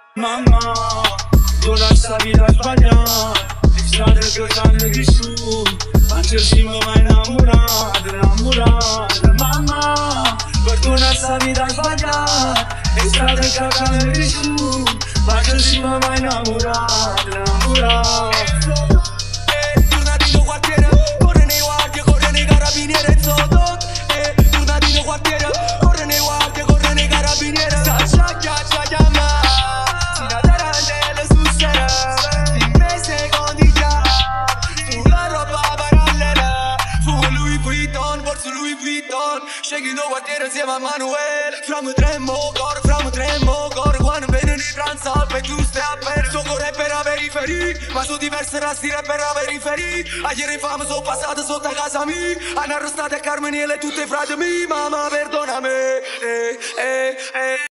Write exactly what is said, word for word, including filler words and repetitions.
Mamma, tu lascia vita sbagliata, di strade che hanno cresciuto, ma ci siamo mai innamorati, innamorati. Mamma, tu lascia vita sbagliata, di strade che hanno cresciuto, ma ci siamo mai innamorati, innamorati. Tornatino quartiere, corre nei guardie, corre nei carabinieri e sotto. Tornatino quartiere, corre nei guardie, corre nei carabinieri. Saccia, chiaccia, chiama. Scegli due quartiere insieme a Manuel. Fra me tremmo cuore, fra me tremmo cuore. Quando vedi di Transalp e tu stai a bere. Suo cuore è per avere i feriti, ma su diverse razze è per avere i feriti. A ieri fame sono passate sotto a casa mia. Hanno arrestato Carmeniele e tutte i frati miei. Mamma perdonami, eh, eh, eh.